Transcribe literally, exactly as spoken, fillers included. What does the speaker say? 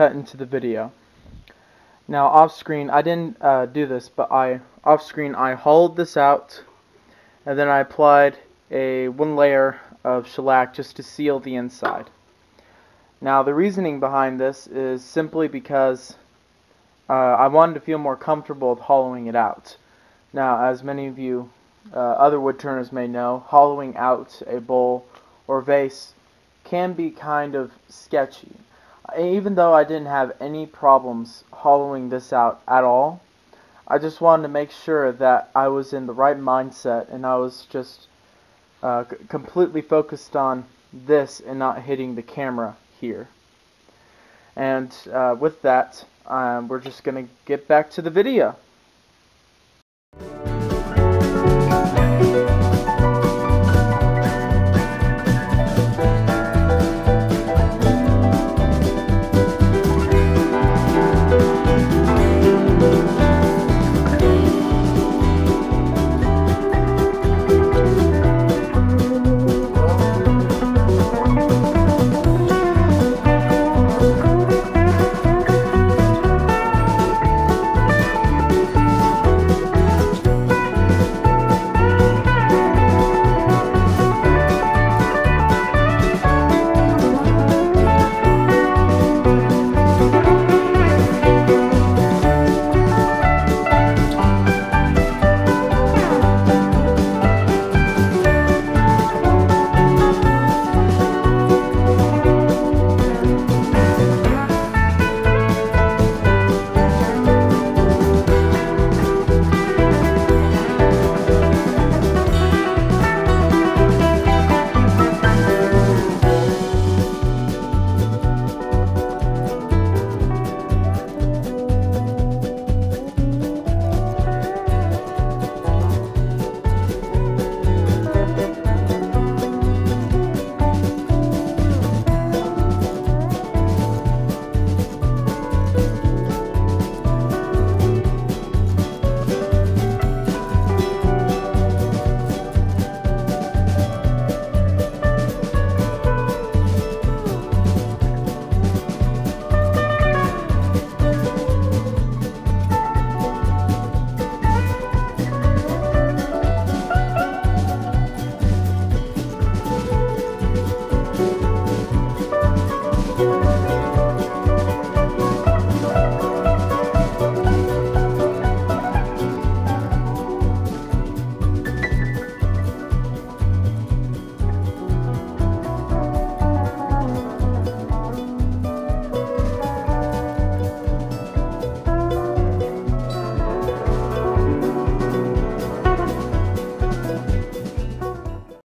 cut into the video. Now off screen, I didn't uh, do this, but I off screen I hollowed this out, and then I applied a one layer of shellac just to seal the inside. Now the reasoning behind this is simply because uh, I wanted to feel more comfortable with hollowing it out. Now, as many of you uh, other woodturners may know, hollowing out a bowl or vase can be kind of sketchy. Even though I didn't have any problems hollowing this out at all, I just wanted to make sure that I was in the right mindset and I was just uh, completely focused on this and not hitting the camera here. And uh, with that, um, we're just going to get back to the video.